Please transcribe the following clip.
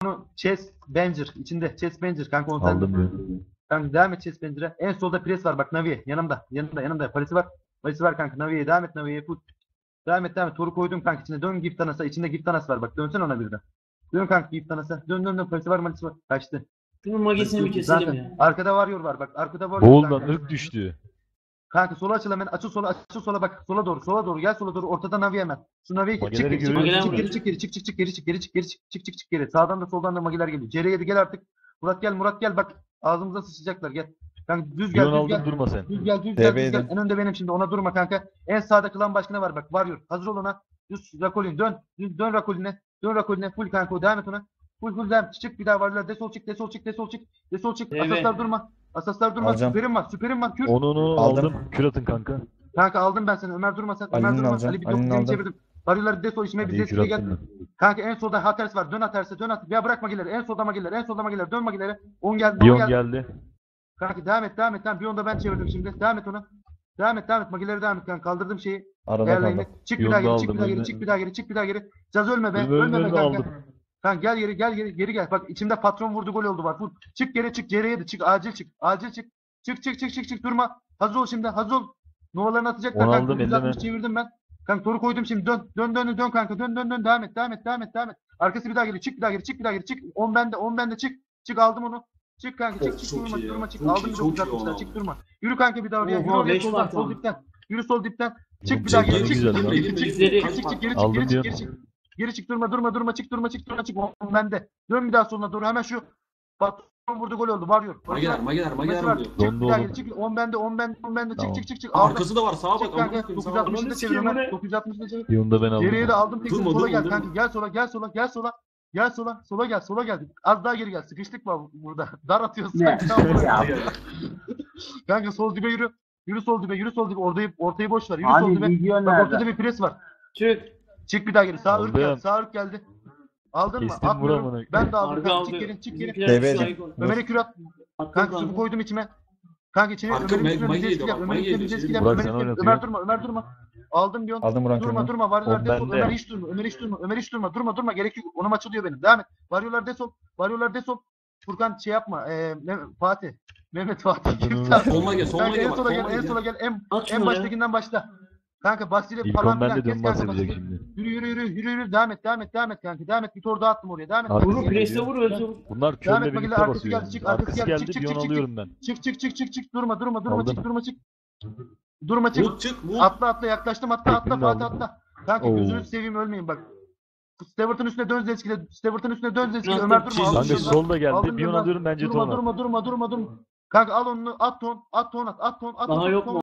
onu Chess Benzer içinde. Chess Benzer kanka onu sen. Aldım ya. Kanka devam et Chess Benzer'e. En solda pres var bak Navi'ye. Yanımda. Parası var. Parası var kanka. Navi'ye devam et Navi'ye. Devam et. Toru koydum kanka içine. Dön gift anasa. İçinde gift anası var. Bak dönsene ona birden. Dön kanka gift anasa. Dön. Parası var malisi var. Kaçtı. Şunun magesini bir keselim ya. Arkada warrior var bak. Arkada warrior Boğuldan kanka. ırk düştü. Kanka sola açıl hemen. Açıl sola bak. Sola doğru. Gel sola doğru. Ortada Navi hemen. Şu Navi'yi Mageleri çık görüyorsun. geri. Sağdan da soldan da mageler geliyor. CR'ye gel artık. Murat gel bak. Ağzımıza sıçacaklar gel. Kanka düz Piyon gel. aldım durma sen. Düz gel. DB'ydim. En önde benim şimdi. Ona durma kanka. En sağda klan başkanı var bak. Warrior. Hazır ol ona. Düz Rakolin dön. Dön Rakolin'e. Full kanka o devam et ona. Full devam. Çık bir daha Warrior. Desol çık. Evet. Asaslar durma. Alacağım. Süperim var. Kür. Onu Aldım. aldım. Kür atın kanka. Kanka aldım ben seni. Ömer durma sen. Ali'nin Ömer durma. alacağım. Ali bir Ali'nin 9 aldım. çevirdim. Varıyorlar Desol işime Ali'yi bize kür gel. attım ben. Kanka en solda Haters var. Dön Haters'e. Ya bırak mageleri. En solda mageler. Dön mageleri. 10 geldi. Biyon geldi. Kanka devam et. Bir onda ben çevirdim şimdi. Devam et ona. Devam et. Mageleri devam et kanka. Kaldırdım şeyi. Arada Değerlerini. kaldım. Çık bir daha Yolda geri. aldım, Çık bir daha geri. Caz ölme be. Ölme Ölme be kanka. aldım. Kanka geri gel. Bak içimde patron vurdu gol oldu var. Vur. Çık geri çık. CR'ye de çık. Acil çık. Çık. Durma. Hazır ol şimdi. Novalarını atacaklar. Onu Kanka aldım, 960 elleme. çevirdim ben. Kanka toru koydum şimdi. Dön kanka. Dön. Devam et. Arkası bir daha geliyor. Çık bir daha geri. Çık. 10 bende çık. Çık aldım onu. Çık kanka. Çık. Çok iyi ya. Durma. Çık. Çok Aldım iyi, bir çok iyi 960'lar. onu Çık aldım. durma. Yürü kanka bir daha oraya. Yürü Oha, oraya beş var sol tamam. dipten. Yürü sol dipten. Çık Oğlum, bir daha çok geri. güzel lan. Aldım Geri çık durma çık. On bende. Dön bir daha soluna doğru hemen şu patron vurdu gol oldu. Warrior. Mageler Var. vuruyor. Çık Dondu bir daha oğlum. geri çık. 10 bende. Tamam. Çık. Arkası da var sağa bak. Çık kanka. amına koyayım, sağa 960'da bak. çevir Onu Ömer. ne? 960'da çevir. Biyonu da ben aldım. Geriye de aldım tek Durma, sola durma, gel durma. kanka. Gel sola gel. Az daha geri gel. Sıkıştık mı burada? Dar atıyorsun. Ne? Kanka sol dibe yürü. Yürü sol dibe. Ortayı boş ver. Yürü Hani sol dibe. video Bak nerede? ortada bir pres var. Çık. Çık bir daha geri. Aldım. Sağ ırk geldi. Aldın mı? Kestim, Atmıyorum. vuramadım. Ben de aldım. Harbi Kanka, aldı. çık geri. Bizimkiler DB'dim. saygı ol. Ömer'e kür at. Attım Kanka suyu kanka. koydum içime. Kanka içine Arka Ömer'in üstüne Mage'ydi bize bak, Ömer'in Mage'ydi. üstüne bize Burak sen oynatıyor. Ömer durma. Aldım bir on. Aldım Buran kürünü. Durma. Varyolar O desol. bende. Ömer hiç durma. Durma. Gerek yok. Onum açılıyor benim. Devam et. Varyolar desol. Furkan şey yapma. Fatih. Mehmet Fatih. Sol mage Kanka en bak. sola Sol gel. At En şunu ya. baştakinden başla. Kanka Basile İlk falan 10 bende filan kes dönmez kanka edecek Basile. şimdi. Yürü. Devam et kanka. Devam et. Bir tor daha attım oraya. Devam et. Arkası Vur geliyor. preste vur ölsün. Bunlar Devam körle et, birlikte Mageler, arkası basıyor. geldi, çık, Arkası arkası geldi, geldi. çık, Biyon çık, çık, alıyorum ben. Çık. Durma. Aldım. Durma çık. Vur çık vur. Atla yaklaştım atla Tekmini de Fatih aldım. atla. Kanka Oo. gözünü seveyim ölmeyin bak. Stewart'ın üstüne dön zeskile. Attım. Ömer durma. Kanka, Kanka sol da geldi. Aldım Biyon ben. alıyorum bence ton at. Durma. Kanka al onu at ton. Daha yok mu?